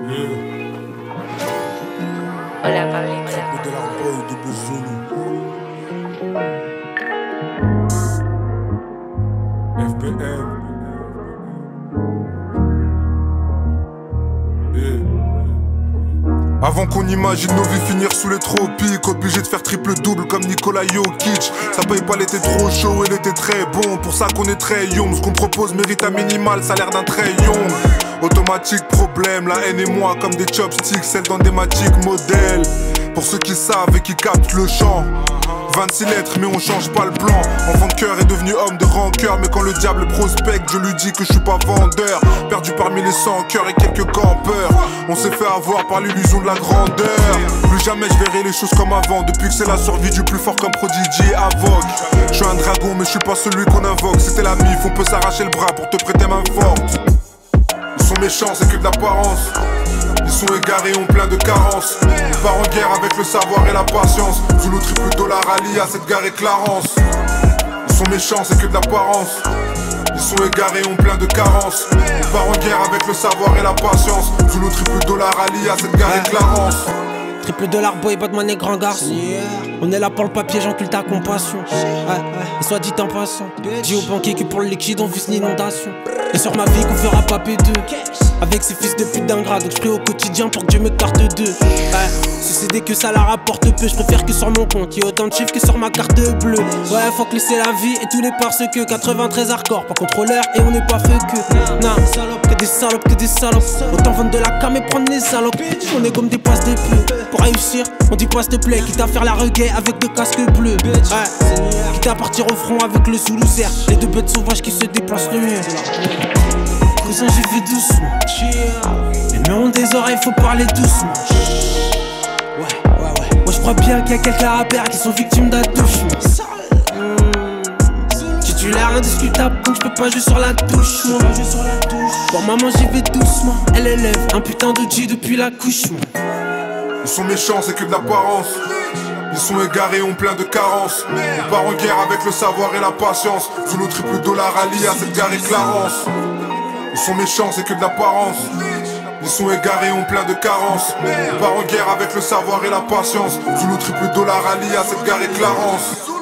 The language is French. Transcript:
Hola, Pablito. De la boy de Bezolo. FPM. Avant qu'on imagine nos vies finir sous les tropiques, obligé de faire triple-double comme Nikola Jokic. Ça paye pas l'été trop chaud et l'été très bon, pour ça qu'on est très young. Ce qu'on propose mérite un minimal, salaire d'un très young. Automatique problème, la haine et moi comme des chopsticks, celle dans des matiques modèles. Pour ceux qui savent et qui captent le chant, 26 lettres mais on change pas le plan. Enfant de cœur est devenu homme de rancœur, mais quand le diable prospecte, je lui dis que je suis pas vendeur. Perdu parmi les 100 cœurs et quelques campeurs. On s'est fait avoir par l'illusion de la grandeur. Plus jamais je verrai les choses comme avant, depuis que c'est la survie du plus fort comme Prodigy et Avoc. Je suis un dragon mais je suis pas celui qu'on invoque. C'était la mif, on peut s'arracher le bras pour te prêter main forte. Ils sont méchants, c'est que de l'apparence. Ils sont égarés, ont plein de carences. On part en guerre avec le savoir et la patience. Sous le triple dollar allié à cette gare et Clarence. Ils sont méchants, c'est que de l'apparence. Ils sont égarés, ont plein de carences. On part en guerre avec le savoir et la patience. Sous le triple dollar allié à cette gare et Clarence. Triple dollar boy, Batman et grand garçon. On est là pour le papier, j'encule ta compassion. Et soit dit en passant, dis aux banquiers que pour le liquide on vise l'inondation. Et sur ma vie qu'on fera pas P2 avec ces fils de pute d'ingrat. Donc je prie au quotidien pour que Dieu me carte d'eux. Si c'est dès que ça la rapporte peu, je préfère que sur mon compte y ait autant de chiffres que sur ma carte bleue. Ouais, faut que laisser la vie et tous les parce que 93 hardcore, pas contrôleur et on n'est pas fait que. Non, que des salopes, que des salopes. Autant vendre de la cam et prendre les salopes. On est comme des passes de pluie. Pour réussir, on dit pas s'il te plaît, quitte à faire la reggae avec deux casques bleus. Quitte à partir au front avec le Zoulouzer. Les deux bêtes sauvages qui se déplacent le mieux. Cousin, j'y vais doucement. Les murs ont des oreilles, faut parler doucement. Moi je crois bien qu'il y a quelques rappeurs qui sont victimes d'attouchement. Titulaire indiscutable, donc je peux pas jouer sur la touche. Bon maman j'y vais doucement. Elle élève un putain de G depuis l'accouchement. Ils sont méchants, c'est que de l'apparence. Ils sont égarés, ont plein de carences. On part en guerre avec le savoir et la patience. Sous le triple dollar allié à cette gare et Clarence. Ils sont méchants, c'est que de l'apparence. Ils sont égarés, ont plein de carences. On part en guerre avec le savoir et la patience. Sous le triple dollar allié à cette gare et Clarence.